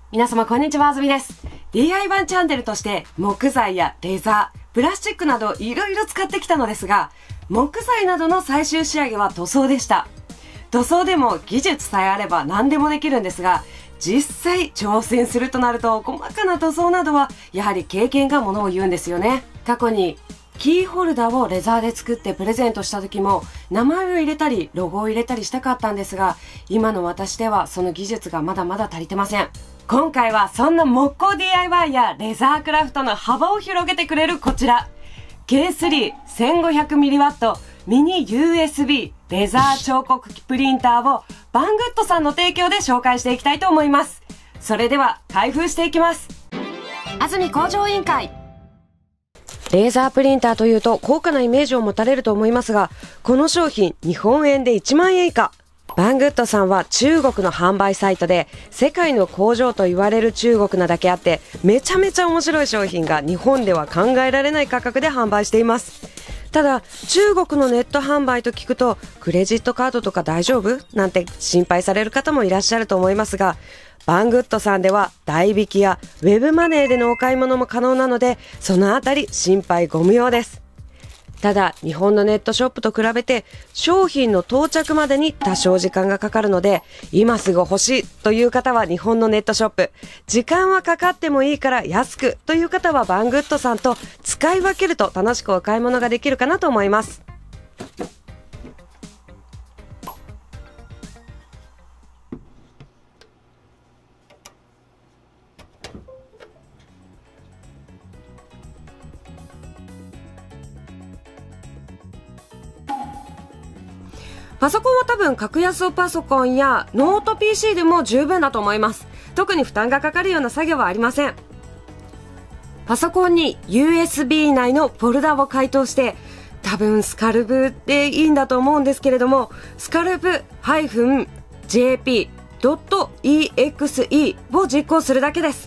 皆様こんにちは、あずみです。DIY チャンネルとして木材やレザー、プラスチックなどいろいろ使ってきたのですが、木材などの最終仕上げは塗装でした。塗装でも技術さえあれば何でもできるんですが、実際挑戦するとなると細かな塗装などはやはり経験がものを言うんですよね。過去にキーホルダーをレザーで作ってプレゼントした時も名前を入れたりロゴを入れたりしたかったんですが、今の私ではその技術がまだまだ足りてません。今回はそんな木工 DIY やレザークラフトの幅を広げてくれるこちら K3-1500mW ミニ USB レザー彫刻機プリンターをバングッドさんの提供で紹介していきたいと思います。それでは開封していきます。安住工場委員会。レーザープリンターというと高価なイメージを持たれると思いますが、この商品日本円で1万円以下。バングッドさんは中国の販売サイトで世界の工場と言われる中国なだけあって、めちゃめちゃ面白い商品が日本では考えられない価格で販売しています。ただ中国のネット販売と聞くと、クレジットカードとか大丈夫なんて心配される方もいらっしゃると思いますが、バングッドさんでは代引きやウェブマネーでのお買い物も可能なので、そのあたり心配ご無用です。ただ日本のネットショップと比べて商品の到着までに多少時間がかかるので、今すぐ欲しいという方は日本のネットショップ、時間はかかってもいいから安くという方はバングッドさんと使い分けると楽しくお買い物ができるかなと思います。パソコンは多分格安パソコンやノート PC でも十分だと思います。特に負担がかかるような作業はありません。パソコンに USB 内のフォルダを解凍して、多分スカルプでいいんだと思うんですけれども、スカルプ -jp.exe を実行するだけです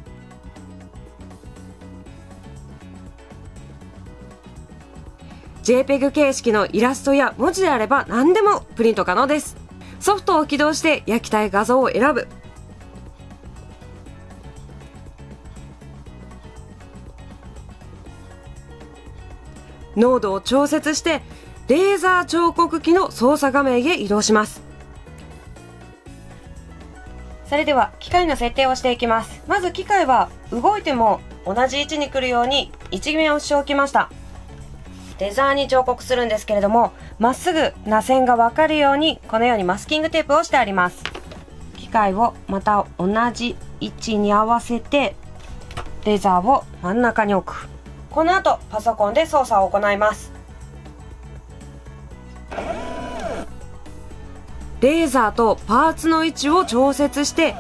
。JPEG 形式のイラストや文字であれば何でもプリント可能です。ソフトを起動して焼きたい画像を選ぶ。濃度を調節してレーザー彫刻機の操作画面へ移動します。それでは機械の設定をしていきます。まず機械は動いても同じ位置に来るように一面をしておきました。レザーに彫刻するんですけれども、まっすぐな線が分かるようにこのようにマスキングテープをしてあります。機械をまた同じ位置に合わせてレザーを真ん中に置く。この後パソコンで操作を行います。レーザーとパーツの位置を調節して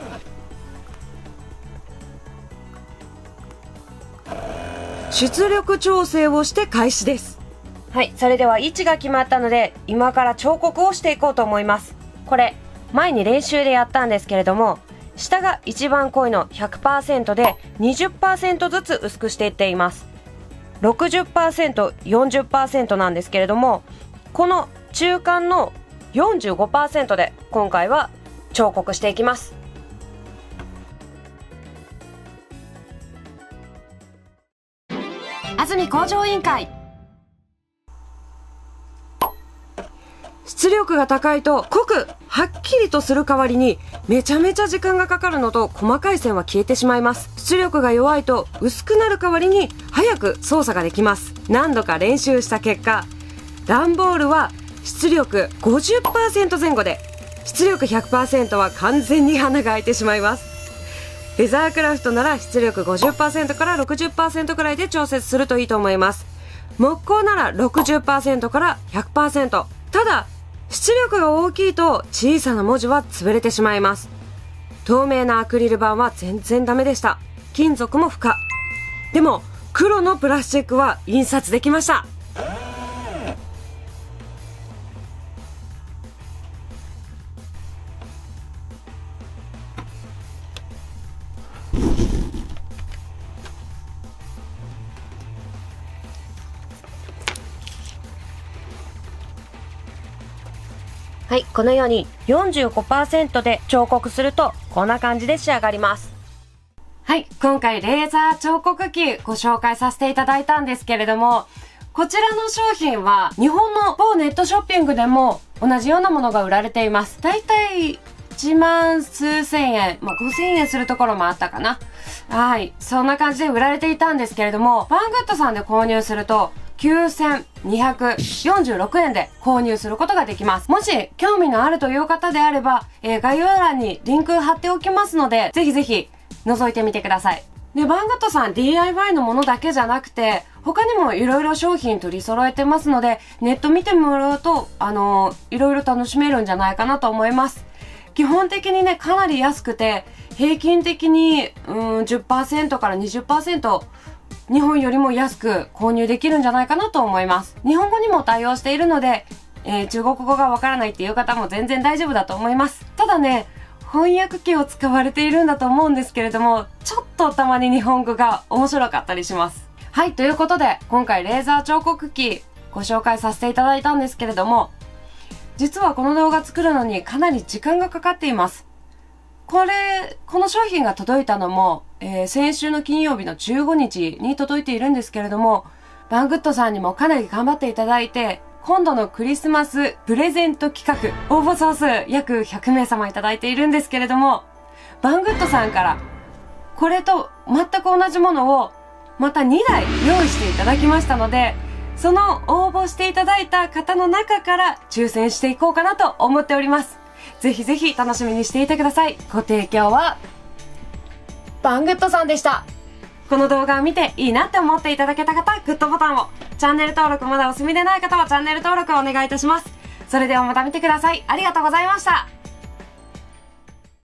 出力調整をして開始です。はい、それでは位置が決まったので今から彫刻をしていこうと思います。これ前に練習でやったんですけれども、下が一番濃いの 100% で 20% ずつ薄くしていっています。 60%、40% なんですけれども、この中間の 45% で今回は彫刻していきます。安住工場委員会。出力が高いと濃くはっきりとする代わりにめちゃめちゃ時間がかかるのと細かい線は消えてしまいます。出力が弱いと薄くなる代わりに早く操作ができます。何度か練習した結果、段ボールは出力 50% 前後で、出力 100% は完全に穴が開いてしまいます。レザークラフトなら出力 50% から 60% くらいで調節するといいと思います。木工なら 60% から 100%。ただ出力が大きいと小さな文字は潰れてしまいます。透明なアクリル板は全然ダメでした。金属も不可。でも黒のプラスチックは印刷できました。はい、このように 45% で彫刻するとこんな感じで仕上がります。 はい、今回レーザー彫刻機ご紹介させていただいたんですけれども、こちらの商品は日本の某ネットショッピングでも同じようなものが売られています。だいたい1万数千円、5000円するところもあったかな。はい、そんな感じで売られていたんですけれども、バングッドさんで購入すると9246円で購入することができます。もし興味のあるという方であれば、概要欄にリンク貼っておきますので、ぜひぜひ覗いてみてください。で、バングッドさん DIY のものだけじゃなくて、他にも色々商品取り揃えてますので、ネット見てもらうと、色々楽しめるんじゃないかなと思います。基本的にね、かなり安くて、平均的に、10% から 20% 日本よりも安く購入できるんじゃないかなと思います。日本語にも対応しているので、中国語がわからないっていう方も全然大丈夫だと思います。ただね、翻訳機を使われているんだと思うんですけれども、ちょっとたまに日本語が面白かったりします。はい、ということで、今回レーザー彫刻機ご紹介させていただいたんですけれども、実はこの動画作るのにかなり時間がかかっています。この商品が届いたのも、先週の金曜日の15日に届いているんですけれども、バングッドさんにもかなり頑張っていただいて、今度のクリスマスプレゼント企画、応募総数約100名様いただいているんですけれども、バングッドさんからこれと全く同じものをまた2台用意していただきましたので、その応募していただいた方の中から抽選していこうかなと思っております。ぜひぜひ楽しみにしていてください。ご提供はバングッドさんでした。この動画を見ていいなって思っていただけた方はグッドボタンを、チャンネル登録まだお済みでない方はチャンネル登録をお願いいたします。それではまた見てください。ありがとうございました。